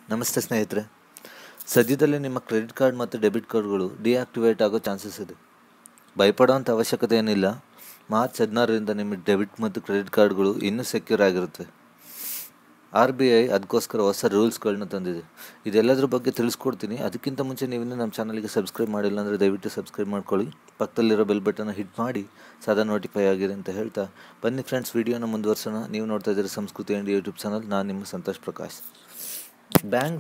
ನಮಸ್ತೆ ಸ್ನೇಹಿತರೆ. ಸದ್ಯದಲ್ಲೇ ನಿಮ್ಮ ಕ್ರೆಡಿಟ್ ಕಾರ್ಡ್ ಮತ್ತು ಡೆಬಿಟ್ ಕಾರ್ಡ್ಗಳು ಡಿಆಕ್ಟಿವೇಟ್ ಆಗೋ ಚಾನ್ಸಸ್ ಇದೆ. ಭಯಪಡೋವಂಥ ಅವಶ್ಯಕತೆ ಏನಿಲ್ಲ. ಮಾರ್ಚ್ 16ರಿಂದ ನಿಮ್ಮ ಡೆಬಿಟ್ ಮತ್ತು ಕ್ರೆಡಿಟ್ ಕಾರ್ಡ್ಗಳು ಇನ್ನೂ ಸೆಕ್ಯೂರ್ ಆಗಿರುತ್ತೆ. RBI ಅದಕ್ಕೋಸ್ಕರ ಹೊಸ ರೂಲ್ಸ್ಗಳನ್ನ ತಂದಿದೆ. ಇದೆಲ್ಲದ್ರ ಬಗ್ಗೆ ತಿಳಿಸ್ಕೊಡ್ತೀನಿ. ಅದಕ್ಕಿಂತ ಮುಂಚೆ ನೀವಿನ್ನೂ ನಮ್ಮ ಚಾನಲ್ಗೆ ಸಬ್ಸ್ಕ್ರೈಬ್ ಮಾಡಿಲ್ಲ ಅಂದರೆ ದಯವಿಟ್ಟು ಸಬ್ಸ್ಕ್ರೈಬ್ ಮಾಡ್ಕೊಳ್ಳಿ. ಪಕ್ಕದಲ್ಲಿರೋ ಬೆಲ್ ಬಟನ್ನ ಹಿಟ್ ಮಾಡಿ ಸದಾ ನೋಟಿಫೈ ಆಗಿರಿ ಅಂತ ಹೇಳ್ತಾ ಬನ್ನಿ ಫ್ರೆಂಡ್ಸ್, ವಿಡಿಯೋನ ಮುಂದುವರ್ಸೋಣ. ನೀವು ನೋಡ್ತಾ ಇದ್ದೀರಿ ಸಂಸ್ಕೃತಿ ಇಂಡಿಯಾ ಯೂಟ್ಯೂಬ್ ಚಾನಲ್. ನಾನು ನಿಮ್ಮ ಸಂತೋಷ್ ಪ್ರಕಾಶ್. ಬ್ಯಾಂಕ್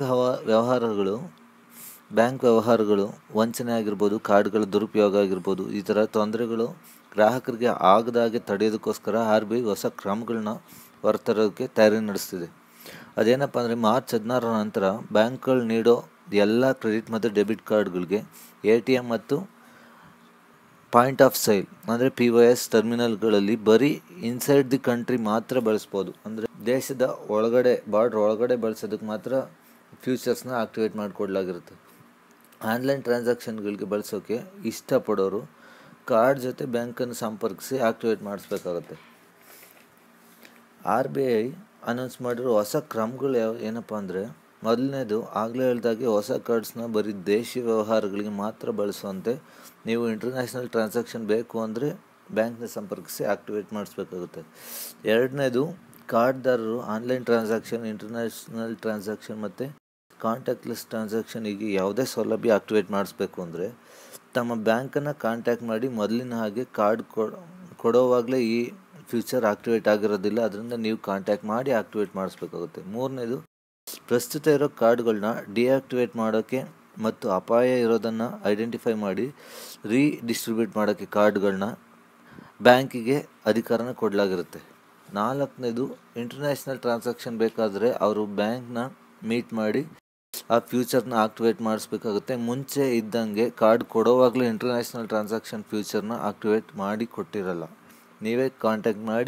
ವ್ಯವಹಾರಗಳು ವಂಚನೆ ಆಗಿರ್ಬೋದು, ಕಾರ್ಡ್ಗಳ ದುರುಪಯೋಗ ಆಗಿರ್ಬೋದು, ಈ ಥರ ತೊಂದರೆಗಳು ಗ್ರಾಹಕರಿಗೆ ಆಗದಾಗೆ ತಡೆಯೋದಕ್ಕೋಸ್ಕರ RBI ಹೊಸ ಕ್ರಮಗಳನ್ನ ಹೊರತರೋದಕ್ಕೆ ತಯಾರಿ ನಡೆಸ್ತಿದೆ. ಅದೇನಪ್ಪ ಅಂದರೆ ಮಾರ್ಚ್ 16ರ ನಂತರ ಬ್ಯಾಂಕ್ಗಳು ನೀಡೋ ಎಲ್ಲ ಕ್ರೆಡಿಟ್ ಮತ್ತು ಡೆಬಿಟ್ ಕಾರ್ಡ್ಗಳಿಗೆ ATM ಮತ್ತು ಪಾಯಿಂಟ್ ಆಫ್ ಸೇಲ್ ಅಂದರೆ POS ಟರ್ಮಿನಲ್ಗಳಲ್ಲಿ ಬರೀ ಇನ್ಸೈಡ್ ದಿ ಕಂಟ್ರಿ ಮಾತ್ರ ಬಳಸ್ಬೋದು. ಅಂದರೆ ದೇಶದ ಒಳಗಡೆ, ಬಾರ್ಡ್ರ್ ಒಳಗಡೆ ಬಳಸೋದಕ್ಕೆ ಮಾತ್ರ ಫ್ಯೂಚರ್ಸ್ನ ಆಕ್ಟಿವೇಟ್ ಮಾಡಿಕೊಡ್ಲಾಗಿರುತ್ತೆ. ಆನ್ಲೈನ್ ಟ್ರಾನ್ಸಾಕ್ಷನ್ಗಳಿಗೆ ಬಳಸೋಕ್ಕೆ ಇಷ್ಟಪಡೋರು ಕಾರ್ಡ್ ಜೊತೆ ಬ್ಯಾಂಕನ್ನು ಸಂಪರ್ಕಿಸಿ ಆಕ್ಟಿವೇಟ್ ಮಾಡಿಸ್ಬೇಕಾಗುತ್ತೆ. RBI ಅನೌನ್ಸ್ ಮಾಡಿರೋ ಹೊಸ ಕ್ರಮಗಳು ಏನಪ್ಪ ಅಂದರೆ, ಮೊದಲನೇದು ಆಗಲೇ ಹೇಳ್ದಾಗೆ ಹೊಸ ಕಾರ್ಡ್ಸ್ನ ಬರೀ ದೇಶೀಯ ವ್ಯವಹಾರಗಳಿಗೆ ಮಾತ್ರ ಬಳಸುವಂತೆ ನೀವು ಇಂಟರ್ನ್ಯಾಷನಲ್ ಟ್ರಾನ್ಸಾಕ್ಷನ್ ಬೇಕು ಅಂದರೆ ಬ್ಯಾಂಕ್ನ ಸಂಪರ್ಕಿಸಿ ಆಕ್ಟಿವೇಟ್ ಮಾಡಿಸ್ಬೇಕಾಗುತ್ತೆ. ಎರಡನೇದು, ಕಾರ್ಡ್ದಾರರು ಆನ್ಲೈನ್ ಟ್ರಾನ್ಸಾಕ್ಷನ್, ಇಂಟರ್ನ್ಯಾಷನಲ್ ಟ್ರಾನ್ಸಾಕ್ಷನ್ ಮತ್ತು ಕಾಂಟ್ಯಾಕ್ಟ್ಲೆಸ್ ಟ್ರಾನ್ಸಾಕ್ಷನ್ ಹೀಗೆ ಯಾವುದೇ ಸೌಲಭ್ಯ ಆಕ್ಟಿವೇಟ್ ಮಾಡಿಸ್ಬೇಕು ಅಂದರೆ ತಮ್ಮ ಬ್ಯಾಂಕನ್ನು ಕಾಂಟ್ಯಾಕ್ಟ್ ಮಾಡಿ ಮೊದಲಿನ ಹಾಗೆ ಕಾರ್ಡ್ ಕೊಡೋವಾಗಲೇ ಈ ಫ್ಯೂಚರ್ ಆಕ್ಟಿವೇಟ್ ಆಗಿರೋದಿಲ್ಲ. ಅದರಿಂದ ನೀವು ಕಾಂಟ್ಯಾಕ್ಟ್ ಮಾಡಿ ಆಕ್ಟಿವೇಟ್ ಮಾಡಿಸ್ಬೇಕಾಗುತ್ತೆ. ಮೂರನೇದು, ಪ್ರಸ್ತುತ ಇರೋ ಕಾರ್ಡ್ಗಳನ್ನ ಡಿಆಕ್ಟಿವೇಟ್ ಮಾಡೋಕ್ಕೆ ಮತ್ತು ಅಪಾಯ ಇರೋದನ್ನು ಐಡೆಂಟಿಫೈ ಮಾಡಿ ರೀಡಿಸ್ಟ್ರಿಬ್ಯೂಟ್ ಮಾಡೋಕ್ಕೆ ಕಾರ್ಡ್ಗಳನ್ನ ಬ್ಯಾಂಕಿಗೆ ಅಧಿಕಾರನ ಕೊಡಲಾಗಿರುತ್ತೆ. ನಾಲ್ಕನೇದು, ಇಂಟರ್ನ್ಯಾಷನಲ್ ಟ್ರಾನ್ಸಾಕ್ಷನ್ ಬೇಕಾದರೆ ಅವರು ಬ್ಯಾಂಕ್ನ ಮೀಟ್ ಮಾಡಿ ಆ ಫ್ಯೂಚರ್ನ ಆಕ್ಟಿವೇಟ್ ಮಾಡಿಸ್ಬೇಕಾಗುತ್ತೆ. ಮುಂಚೆ ಇದ್ದಂಗೆ ಕಾರ್ಡ್ ಕೊಡೋವಾಗಲೇ ಇಂಟರ್ನ್ಯಾಷನಲ್ ಟ್ರಾನ್ಸಾಕ್ಷನ್ ಫ್ಯೂಚರ್ನ ಆಕ್ಟಿವೇಟ್ ಮಾಡಿ ಕೊಟ್ಟಿರಲ್ಲ. ನೀವೇ ಕಾಂಟ್ಯಾಕ್ಟ್ ಮಾಡಿ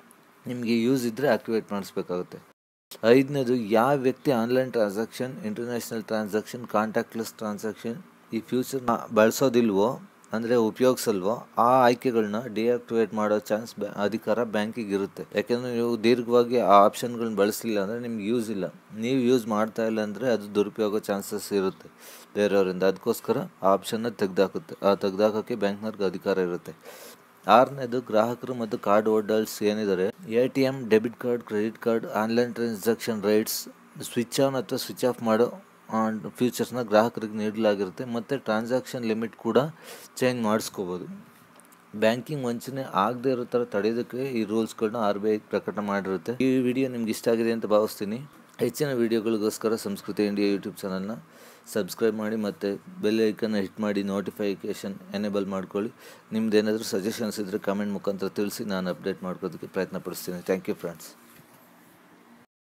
ನಿಮಗೆ ಯೂಸ್ ಇದ್ದರೆ ಆಕ್ಟಿವೇಟ್ ಮಾಡಿಸ್ಬೇಕಾಗುತ್ತೆ. ಐದನೇದು, ಯಾವ ವ್ಯಕ್ತಿ online transaction, international transaction, contactless transaction ಈ ಫ್ಯೂಚರ್ನ ಬಳಸೋದಿಲ್ವೋ ಅಂದರೆ ಉಪಯೋಗಿಸಲ್ವೋ ಆ ಆಯ್ಕೆಗಳನ್ನ ಡಿಆಕ್ಟಿವೇಟ್ ಮಾಡೋ ಅಧಿಕಾರ ಬ್ಯಾಂಕಿಗೆ ಇರುತ್ತೆ. ಯಾಕೆಂದರೆ ನೀವು ದೀರ್ಘವಾಗಿ ಆ ಆಪ್ಷನ್ಗಳನ್ನ ಬಳಸಲಿಲ್ಲ ಅಂದರೆ ನಿಮ್ಗೆ ಯೂಸ್ ಇಲ್ಲ. ನೀವು ಯೂಸ್ ಮಾಡ್ತಾ ಇಲ್ಲ ಅಂದರೆ ಅದು ದುರುಪಯೋಗ ಚಾನ್ಸಸ್ ಇರುತ್ತೆ ಬೇರೆಯವರಿಂದ. ಅದಕ್ಕೋಸ್ಕರ ಆ ಆಪ್ಷನ್ನ ತೆಗೆದಾಕೋಕ್ಕೆ ಬ್ಯಾಂಕ್ನವ್ರಿಗೆ ಅಧಿಕಾರ ಇರುತ್ತೆ. ಆರನೇದು, ಗ್ರಾಹಕರು ಮತ್ತು ಕಾರ್ಡ್ ಹೋಲ್ಡರ್ಸ್ ಏನಿದ್ದಾರೆ ATM, debit card, credit card, online transaction rights switch on ಅಥವಾ ಸ್ವಿಚ್ ಆಫ್ ಮಾಡೋ ಫ್ಯೂಚರ್ಸ್ನ ಗ್ರಾಹಕರಿಗೆ ನೀಡಲಾಗಿರುತ್ತೆ. ಮತ್ತು ಟ್ರಾನ್ಸಾಕ್ಷನ್ ಲಿಮಿಟ್ ಕೂಡ ಚೇಂಜ್ ಮಾಡಿಸ್ಕೋಬೋದು. ಬ್ಯಾಂಕಿಂಗ್ ವಂಚನೆ ಆಗದೆ ಇರೋ ಥರ ತಡೆಯೋದಕ್ಕೆ ಈ ರೂಲ್ಸ್ಗಳನ್ನ RBI ಪ್ರಕಟ ಮಾಡಿರುತ್ತೆ. ಈ ವಿಡಿಯೋ ನಿಮ್ಗೆ ಇಷ್ಟ ಆಗಿದೆ ಅಂತ ಭಾವಿಸ್ತೀನಿ. ಹೆಚ್ಚಿನ ವಿಡಿಯೋಗಳಿಗೋಸ್ಕರ ಸಂಸ್ಕೃತಿ ಇಂಡಿಯಾ ಯೂಟ್ಯೂಬ್ ಚಾನಲ್ನ ಸಬ್ಸ್ಕ್ರೈಬ್ ಮಾಡಿ ಮತ್ತು ಬೆಲ್ ಐಕನ್ನ ಹಿಟ್ ಮಾಡಿ ನೋಟಿಫಿಕೇಷನ್ ಎನೇಬಲ್ ಮಾಡ್ಕೊಳ್ಳಿ. ನಿಮ್ದು ಏನಾದರೂ ಸಜೆಷನ್ಸ್ ಇದ್ದರೆ ಕಮೆಂಟ್ ಮುಖಾಂತರ ತಿಳಿಸಿ, ನಾನು ಅಪ್ಡೇಟ್ ಮಾಡ್ಕೋದಕ್ಕೆ ಪ್ರಯತ್ನ ಪಡಿಸ್ತೀನಿ. Thank you friends.